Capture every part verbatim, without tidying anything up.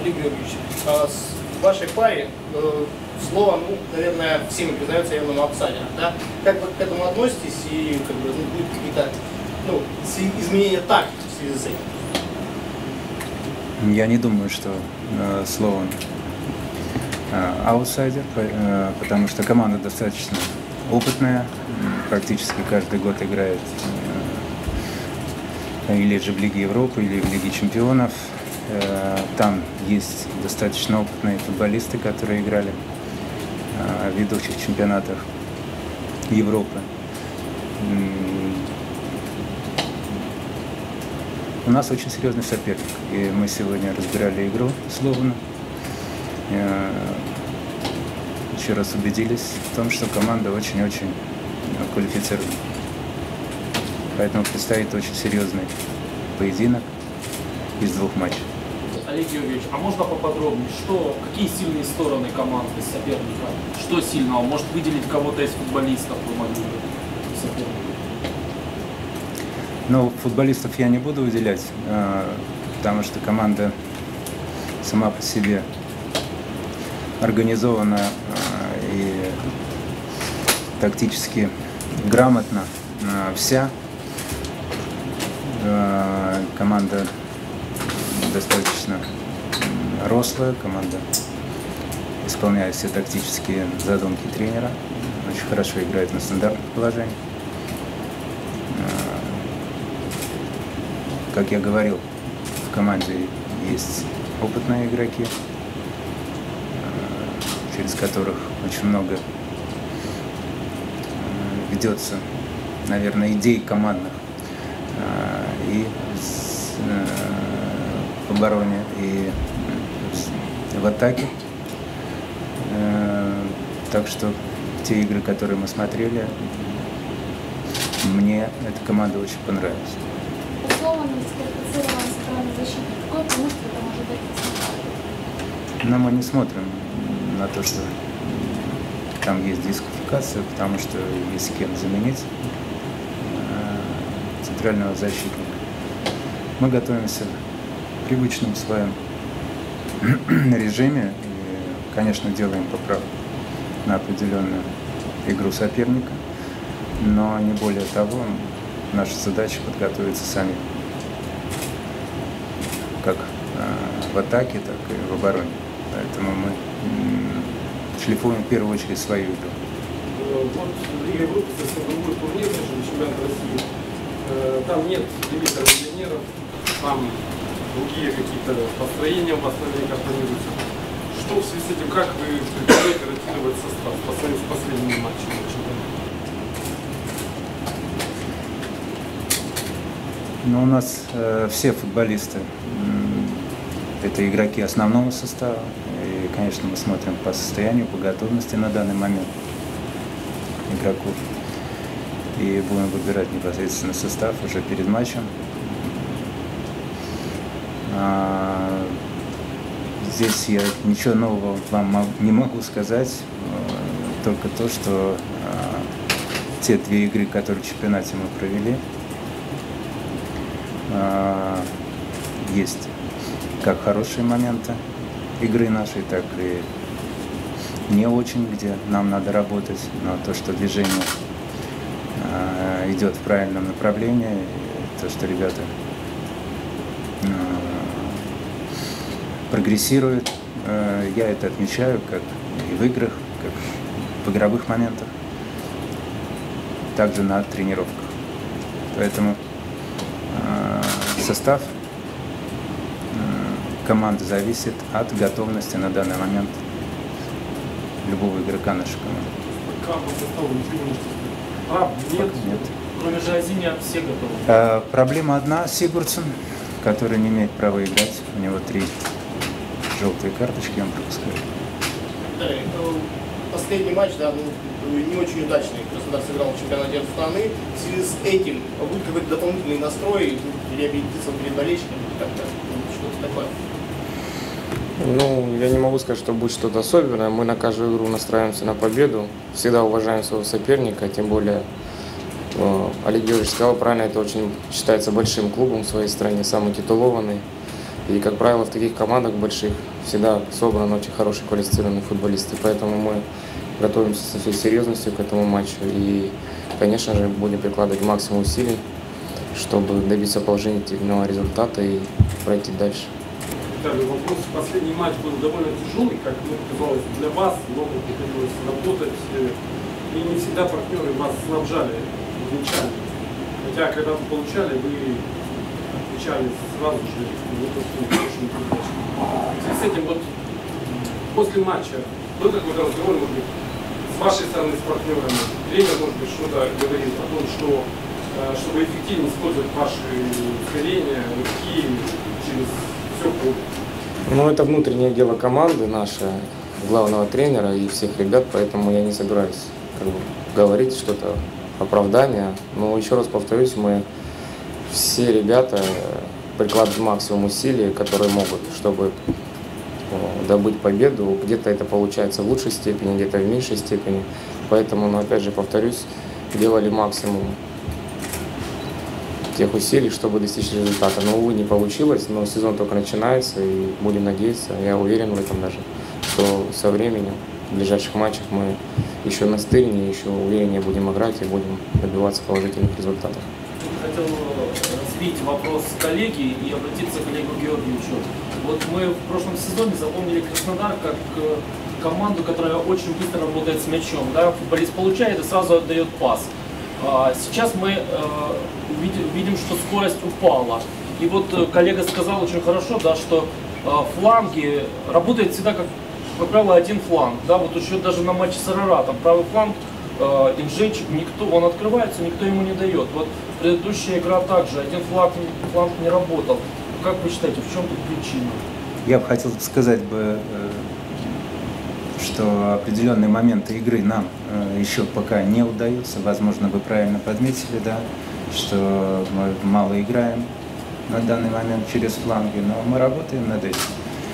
Олег Георгиевич, с вашей паре слово, ну, наверное, всеми признается явным аутсайдером, да? Как вы к этому относитесь и как бы, ну, будут какие-то, ну, изменения тактики в связи с этим? Я не думаю, что э, слово э, аутсайдер, э, потому что команда достаточно опытная, практически каждый год играет э, или же в Лиге Европы, или в Лиге Чемпионов. Э, там есть достаточно опытные футболисты, которые играли э, в ведущих чемпионатах Европы. У нас очень серьезный соперник, и мы сегодня разбирали игру словно. Еще раз убедились в том, что команда очень-очень квалифицирована. Поэтому предстоит очень серьезный поединок из двух матчей. Олег Георгиевич, а можно поподробнее, что, какие сильные стороны команды соперника? Что сильного? Может выделить кого-то из футболистов вы могли бы соперника? Ну, футболистов я не буду выделять, потому что команда сама по себе организована и тактически грамотна вся. Команда достаточно рослая, команда исполняет все тактические задумки тренера, очень хорошо играет на стандартных положениях. Как я говорил, в команде есть опытные игроки, через которых очень много ведется, наверное, идей командных и в обороне, и в атаке. Так что те игры, которые мы смотрели, мне эта команда очень понравилась. Но мы не смотрим на то, что там есть дисквалификация, потому что есть с кем заменить центрального защитника. Мы готовимся в привычном своем режиме и, конечно, делаем поправку на определенную игру соперника, но не более того, наша задача подготовиться сами, как в атаке, так и в обороне. Поэтому мы шлифуем в первую очередь свою игру. Вот Лига Европы — совсем другой турнир, нежели чемпионат России. Там нет лимита легионеров, там другие какие-то построения у постоянников планируются. Что в связи с этим, как вы предлагаете ротировать состав по сравнению с последними матчами чемпионата? Но у нас э, все футболисты э, это игроки основного состава. И, конечно, мы смотрим по состоянию, по готовности на данный момент игроков. И будем выбирать непосредственно состав уже перед матчем. А, здесь я ничего нового вам не могу сказать, только то, что а, те две игры, которые в чемпионате мы провели, а, есть как хорошие моменты игры нашей, так и не очень, где нам надо работать, но то, что движение э, идет в правильном направлении, то, что ребята э, прогрессируют, э, я это отмечаю как и в играх, как в игровых моментах, также на тренировках. Поэтому э, состав команда зависит от готовности на данный момент любого игрока нашей команды. Как по составу Прав нет? Нет. Кроме Жазиня все готовы. А, проблема одна — Сигурдсен, который не имеет права играть. У него три желтые карточки, он пропускает. Да, последний матч, да, ну, не очень удачный. Краснодар сыграл в чемпионате страны. В связи с этим будет какой-то дополнительный настрой, реабилитация перед болельщиками, как-то что-то такое. Ну, я не могу сказать, что будет что-то особенное. Мы на каждую игру настраиваемся на победу. Всегда уважаем своего соперника, тем более Олег Георгиевич сказал правильно, это очень считается большим клубом в своей стране, самый титулованный. И, как правило, в таких командах больших всегда собран очень хороший квалифицированный футболист. И поэтому мы готовимся со всей серьезностью к этому матчу. И, конечно же, будем прикладывать максимум усилий, чтобы добиться положительного результата и пройти дальше. Виталий, вопрос. Последний матч был довольно тяжелый, как мне казалось, для вас. Много приходилось работать. И не всегда партнеры вас снабжали мячами. Хотя, когда вы получали, вы отвечали сразу же очень передачи. В связи с этим, вот после матча был какой-то разговор, может быть, с вашей стороны, с партнерами? Тренер, может быть, что-то говорит о том, что чтобы эффективнее использовать ваши ускорения, руки через все поле? Ну, это внутреннее дело команды наше, главного тренера и всех ребят, поэтому я не собираюсь как бы говорить что-то, оправдание. Но еще раз повторюсь, мы все ребята прикладывают максимум усилий, которые могут, чтобы добыть победу. Где-то это получается в лучшей степени, где-то в меньшей степени. Поэтому, ну, опять же, повторюсь, делали максимум тех усилий, чтобы достичь результата. Но, увы, не получилось, но сезон только начинается, и будем надеяться, я уверен в этом даже, что со временем, в ближайших матчах мы еще настырнее, еще увереннее будем играть и будем добиваться положительных результатов. Хотел развить вопрос коллеги и обратиться к Олегу Георгиевичу. Вот мы в прошлом сезоне запомнили Краснодар как команду, которая очень быстро работает с мячом. Да? Футболист получает и сразу отдает пас. Сейчас мы видим, что скорость упала. И вот коллега сказал очень хорошо, да, что фланги работает всегда как, как правило, один фланг. Да? Вот еще даже на матче с Араратом правый фланг Инжич, никто, он открывается, никто ему не дает. Вот предыдущая игра также, один фланг, фланг не работал. Как вы считаете, в чем тут причина? Я бы хотел сказать бы, что определенные моменты игры нам еще пока не удаются. Возможно, вы правильно подметили, да, что мы мало играем на данный момент через фланги, но мы работаем над этим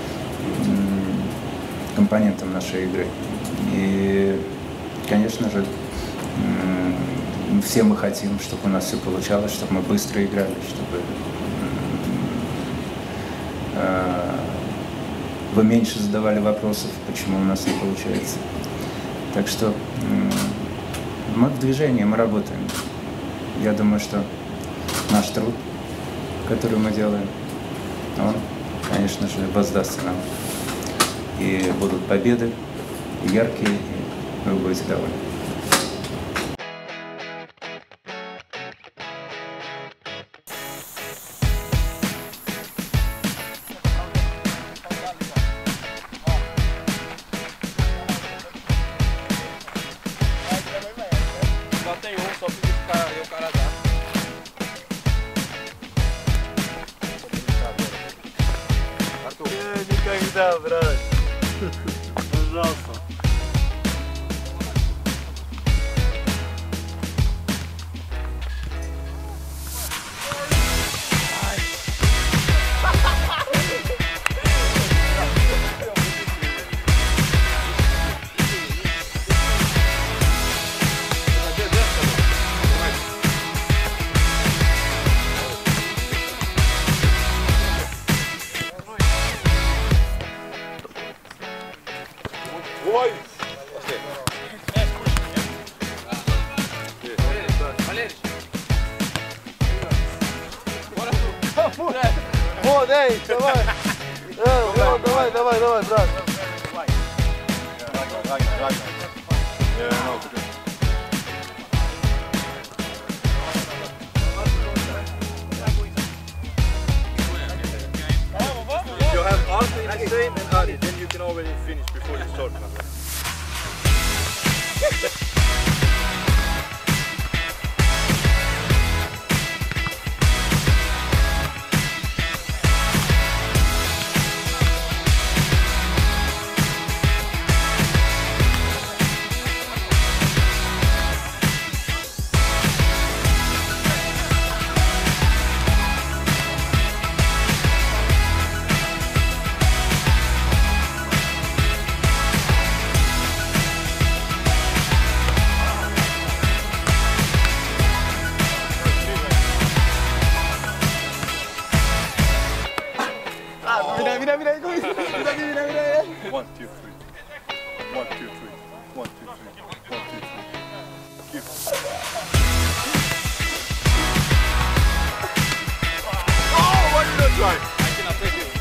компонентом нашей игры. И, конечно же, все мы хотим, чтобы у нас все получалось, чтобы мы быстро играли, чтобы вы меньше задавали вопросов, почему у нас не получается. Так что мы в движении, мы работаем. Я думаю, что наш труд, который мы делаем, он, конечно же, воздастся нам. И будут победы яркие, и вы будете довольны. Никогда, брат. Пожалуйста. Ой! Вот, эй, давай! Вот, давай, давай, давай, брат! If you have Arthur in the same and Adi, then you can already finish before you start. One, two, three. One, two, three. One, two, three. One, two, three. Keep. Oh, why did I try? I cannot take it.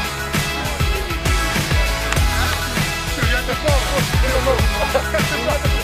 Ты, я не знал, вот,